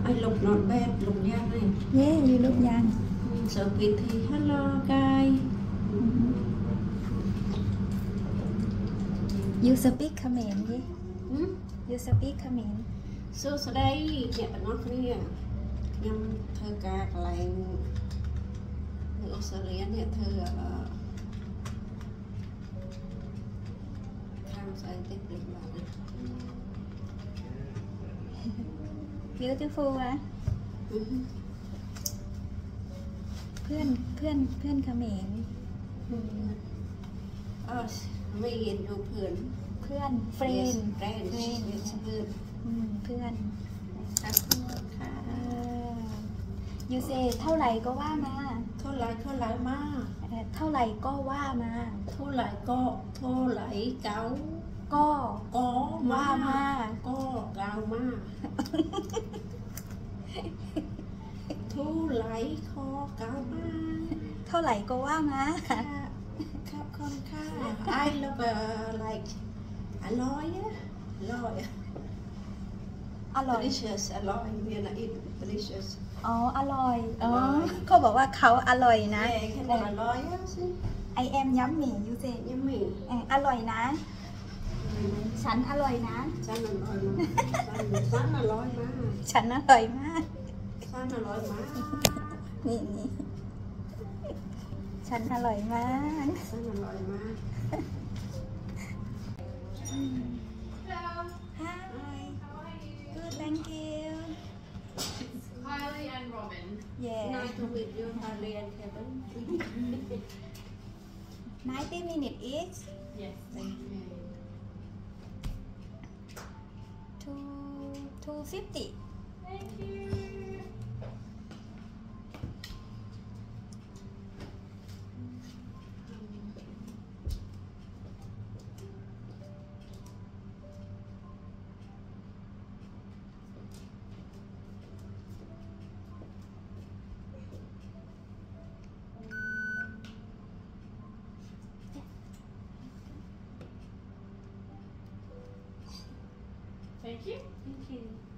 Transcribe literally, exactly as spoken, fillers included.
ai lục nọt bẹt lục nhang này. Yeah, you look young. Sợ kỳ thì hello guys. You speak Khmer, yeah? Hmm? You speak Khmer. សួស្តីអ្នកទាំងអស់គ្នាខ្ញុំធ្វើការកន្លែងនៅអូស្ត្រាលីនេះធ្វើខាងស្អីតិចតិចបាទ Beautiful อ่ะเพื่อนเพื่อนเพื่อนเขมรเออไม่เห็นอยู่เพื่อนเพื่อนเฟรนเฟรนเฟรนเพื่อนเพื่อนค่ะค่ะยูเซเท่าไหร่ก็ว่ามาเท่าไรเท่าไรมาเท่าไหร่ก็ว่ามาเท่าไรก็เท่าไรเก้าก็ก็มาว่ามาก็เก้ามาเท่าไรคอเก้ามาเท่าไหร่ก็ว่ามาครับคนค่ะ I love like อร่อยอะอร่อยอร่อย delicious อร่อยเมียนะ eat delicious อ๋ออร่อยอ๋อเขาบอกว่าเขาอร่อยนะแค่นั้นอร่อยอะสิ I am yummy ยูเซยังมีอร่อยนะ ฉันอร่อยนะฉันอร่อยมากฉันอร่อยมากฉันอร่อยมากฉันอร่อยมากนี่นี่ฉันอร่อยมากฉันอร่อยมาก Hi good thank you Kylie and Robin. yeah Nice to meet you Harley and Kevin ninety minutes each Yes. two two fifty Thank you. Thank you. thank you